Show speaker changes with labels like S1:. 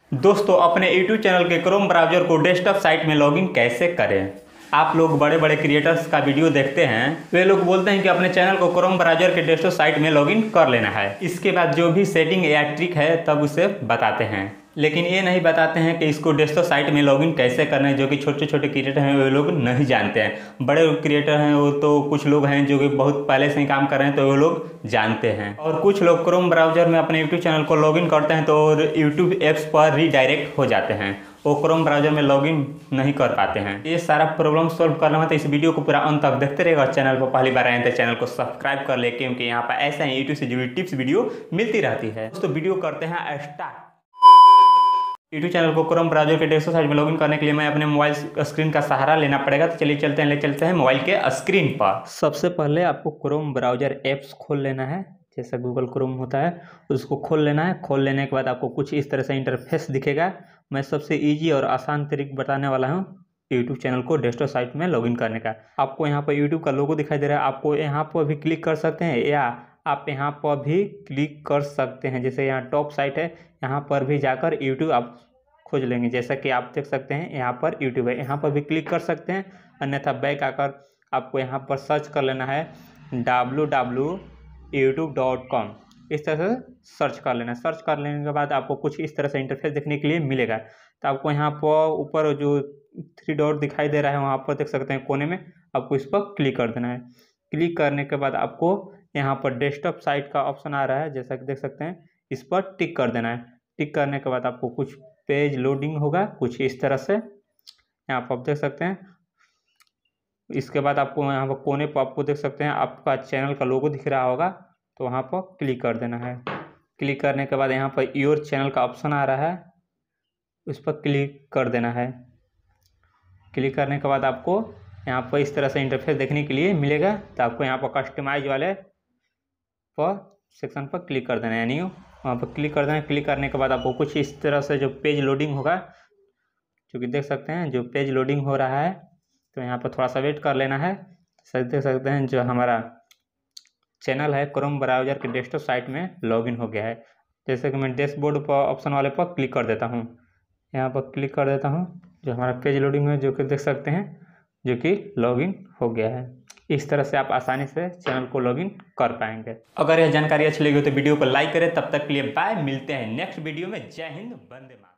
S1: दोस्तों अपने YouTube channel के क्रोम ब्राउज़र को डेस्कटॉप साइट में लॉगिन कैसे करें। आप लोग बड़े बड़े क्रिएटर्स का वीडियो देखते हैं, वे लोग बोलते हैं कि अपने चैनल को क्रोम ब्राउज़र के डेस्कटॉप साइट में लॉगिन कर लेना है। इसके बाद जो भी सेटिंग या ट्रिक है तब उसे बताते हैं, लेकिन ये नहीं बताते हैं कि इसको डेस्कटॉप साइट में लॉगिन कैसे करना है। जो कि छोटे छोटे क्रिएटर हैं वे लोग नहीं जानते हैं। बड़े क्रिएटर हैं वो तो कुछ लोग हैं जो कि बहुत पहले से ही काम कर रहे हैं तो वो लोग जानते हैं। और कुछ लोग क्रोम ब्राउज़र में अपने यूट्यूब चैनल को लॉगिन करते हैं तो यूट्यूब ऐप्स पर रीडायरेक्ट हो जाते हैं, वो क्रोम ब्राउज़र में लॉगिन नहीं कर पाते हैं। ये सारा प्रॉब्लम सॉल्व करना है तो इस वीडियो को पूरा अंत तक देखते रहेगा। चैनल पर पहली बार आए तो चैनल को सब्सक्राइब कर ले, क्योंकि यहाँ पर ऐसा ही यूट्यूब से जुड़ी टिप्स वीडियो मिलती रहती है। तो वीडियो करते हैं स्टार्ट। यूट्यूब चैनल को क्रोम ब्राउज़र के डेस्कटॉप साइट में लॉगिन करने के लिए मैं अपने मोबाइल स्क्रीन का सहारा लेना पड़ेगा। तो चलिए ले चलते हैं मोबाइल के स्क्रीन पर। सबसे पहले आपको क्रोम ब्राउज़र ऐप्स खोल लेना है, जैसा गूगल क्रोम होता है उसको खोल लेना है। खोल लेने के बाद आपको कुछ इस तरह से इंटरफेस दिखेगा। मैं सबसे इजी और आसान तरीका बताने वाला हूँ यूट्यूब चैनल को डेस्कटॉप साइट में लॉगिन करने का। आपको यहाँ पर यूट्यूब का लोगो दिखाई दे रहा है, आपको यहाँ पर भी क्लिक कर सकते हैं या आप यहाँ पर भी क्लिक कर सकते हैं। जैसे यहाँ टॉप साइट है, यहाँ पर भी जाकर यूट्यूब आप खोज लेंगे। जैसा कि आप देख सकते हैं यहाँ पर यूट्यूब है, यहाँ पर भी क्लिक कर सकते हैं। अन्यथा बैक आकर आपको यहाँ पर सर्च कर लेना है www.youtube.com। इस तरह से सर्च कर लेना है। सर्च कर लेने के बाद आपको कुछ इस तरह से इंटरफेस देखने के लिए मिलेगा। तो आपको यहाँ पर ऊपर जो 3 डॉट दिखाई दे रहा है वहाँ पर देख सकते हैं कोने में, आपको इस पर क्लिक कर देना है। क्लिक करने के बाद आपको यहाँ पर डेस्कटॉप साइट का ऑप्शन आ रहा है, जैसा कि देख सकते हैं, इस पर टिक कर देना है। टिक करने के बाद आपको कुछ पेज लोडिंग होगा कुछ इस तरह से, यहाँ पर आप देख सकते हैं। इसके बाद आपको यहाँ पर कोने पर आपको देख सकते हैं आपका चैनल का लोगो दिख रहा होगा, तो वहाँ पर क्लिक कर देना है। क्लिक करने के बाद यहाँ पर योर चैनल का ऑप्शन आ रहा है, उस पर क्लिक कर देना है। क्लिक करने के बाद आपको यहाँ पर इस तरह से इंटरफेस देखने के लिए मिलेगा। तो आपको यहाँ पर कस्टमाइज वाले पर सेक्शन पर क्लिक कर देना है, यानी वहाँ पर क्लिक कर देना है। क्लिक करने के बाद आपको कुछ इस तरह से जो पेज लोडिंग होगा, जो कि देख सकते हैं जो पेज लोडिंग हो रहा है, तो यहाँ पर थोड़ा सा वेट कर लेना है। देख सकते हैं जो हमारा चैनल है क्रोम ब्राउज़र के डेस्कटॉप साइट में लॉगिन हो गया है। जैसे कि मैं डैशबोर्ड पर ऑप्शन वाले पर क्लिक कर देता हूँ, यहाँ पर क्लिक कर देता हूँ, जो हमारा पेज लोडिंग है जो कि देख सकते हैं जो कि लॉगिन हो गया है। इस तरह से आप आसानी से चैनल को लॉगिन कर पाएंगे। अगर यह जानकारी अच्छी लगी हो तो वीडियो को लाइक करें। तब तक के लिए बाय, मिलते हैं नेक्स्ट वीडियो में। जय हिंद, वंदे मातरम।